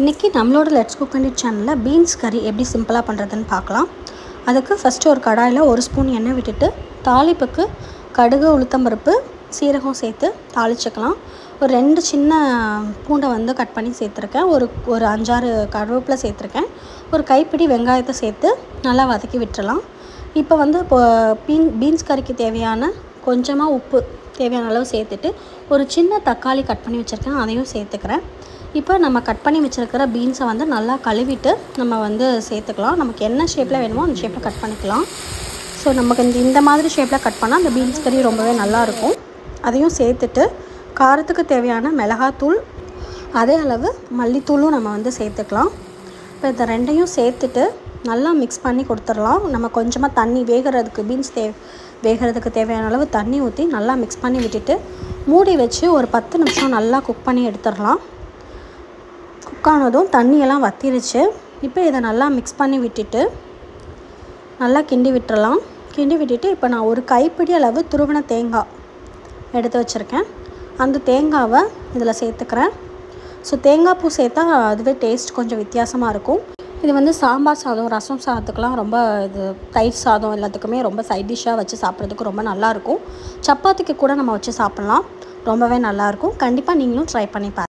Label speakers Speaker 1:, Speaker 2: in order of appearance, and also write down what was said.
Speaker 1: இன்றைக்கி நம்மளோட let's cook and eat சேனலில் பீன்ஸ் கறி எப்படி சிம்பிளாக பண்ணுறதுன்னு பார்க்கலாம். அதுக்கு ஃபஸ்ட்டு ஒரு கடாயில் 1 ஸ்பூன் எண்ணெய் விட்டுட்டு தாளிப்புக்கு கடுகு, உளுத்தம்பருப்பு, சீரகம் சேர்த்து தாளிச்சுக்கலாம். ஒரு 2 சின்ன பூண்டை கட் பண்ணி சேர்த்துருக்கேன். ஒரு 5-6 கருவேப்பிலை சேர்த்துருக்கேன். ஒரு கைப்பிடி வெங்காயத்தை சேர்த்து நல்லா வதக்கி விட்டுறலாம். இப்போ பீன்ஸ் கறிக்கு தேவையான கொஞ்சமாக உப்பு தேவையான அளவு சேர்த்துட்டு ஒரு சின்ன தக்காளி கட் பண்ணி வச்சுருக்கேன், அதையும் சேர்த்துக்கிறேன். இப்போ நம்ம கட் பண்ணி வச்சுருக்கிற பீன்ஸை நல்லா கழுவிட்டு நம்ம சேர்த்துக்கலாம். நமக்கு என்ன ஷேப்பில் வேணுமோ அந்த ஷேப்பில் கட் பண்ணிக்கலாம். ஸோ நமக்கு இந்த மாதிரி ஷேப்பில் கட் பண்ணால் அந்த பீன்ஸ் கறி ரொம்பவே நல்லாயிருக்கும். அதையும் சேர்த்துட்டு காரத்துக்கு தேவையான மிளகாத்தூள், அதே அளவு மல்லித்தூளும் நம்ம சேர்த்துக்கலாம். இப்போ இந்த ரெண்டையும் சேர்த்துட்டு நல்லா மிக்ஸ் பண்ணி கொடுத்துடலாம். நம்ம கொஞ்சமாக தண்ணி பீன்ஸ் வேகிறதுக்கு தேவையான அளவு தண்ணி ஊற்றி நல்லா மிக்ஸ் பண்ணி விட்டுட்டு மூடி வச்சு ஒரு 10 நிமிஷம் நல்லா குக் பண்ணி எடுத்துடலாம். குக் ஆனதும் தண்ணியெல்லாம் வற்றிருச்சு. இப்போ இதை நல்லா மிக்ஸ் பண்ணி விட்டுட்டு நல்லா கிண்டி விட்டுறலாம். கிண்டி விட்டுட்டு இப்போ நான் ஒரு கைப்பிடி அளவு துருவின தேங்காய் எடுத்து வச்சுருக்கேன். அந்த தேங்காவை இதில் சேர்த்துக்கிறேன். ஸோ தேங்காய் பூ சேர்த்தா அதுவே டேஸ்ட் கொஞ்சம் வித்தியாசமாக இருக்கும். இது சாம்பார் சாதம், ரசம் சாதத்துக்கெலாம் ரொம்ப தயிர் சாதம் எல்லாத்துக்குமே ரொம்ப சைட் டிஷ்ஷாக வச்சு சாப்பிட்றதுக்கு ரொம்ப நல்லாயிருக்கும். சப்பாத்திக்கு கூட நம்ம வச்சு சாப்பிட்லாம், ரொம்பவே நல்லாயிருக்கும். கண்டிப்பாக நீங்களும் ட்ரை பண்ணி பாருங்கள்.